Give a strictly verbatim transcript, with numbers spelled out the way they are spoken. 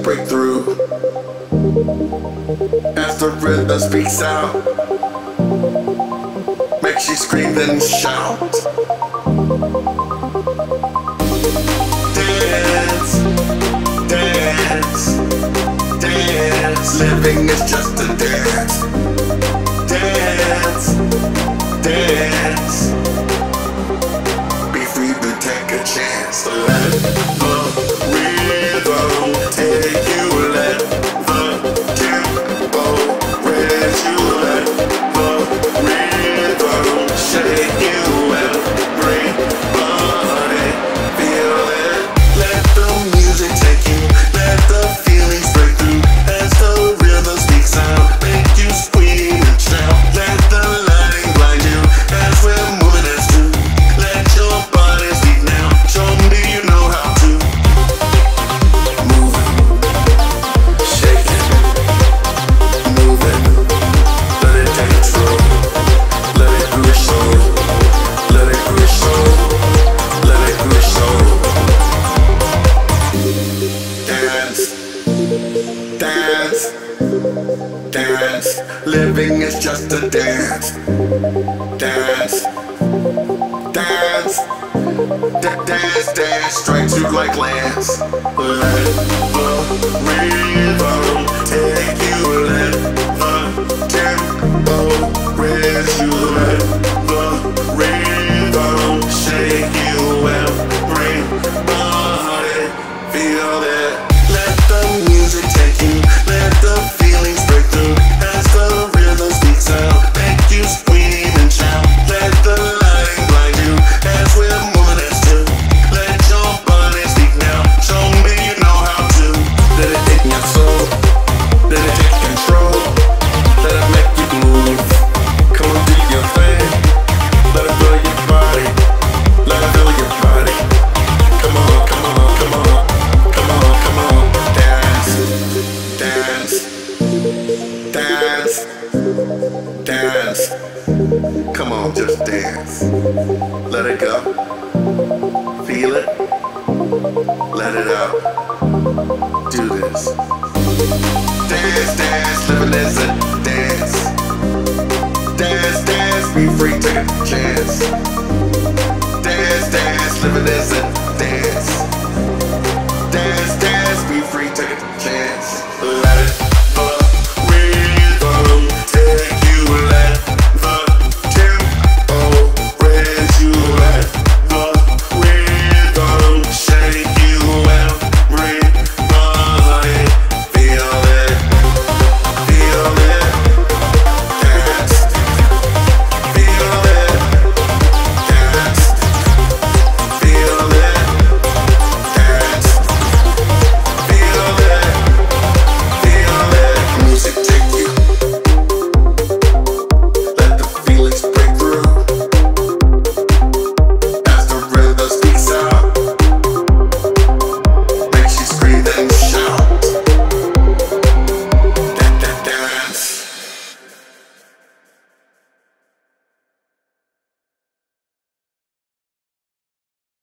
break through as the rhythm speaks out. Makes you scream then shout. Dance, dance, dance. Living is just a dance. Dance, dance. Be free to take a chance. Let the rhythm take you. Let the tempo raise you. Let the rhythm shake you. Everybody feel it. Let the music take you. Let the feelings break through as the rhythm speaks out. Make you scream and shout. Let the lighting blind you as we're moving as two. Let your body speak now. Show me you know how to move it, shake it, move it. Let it take control. Let it do your soul. Let it do your soul. Let it do your soul. Dance, dance, dance. Living is just a dance. Dance, dance, D- dance, dance. Strikes you like lance. Let the rhythm take you. Let the tempo raise you. Let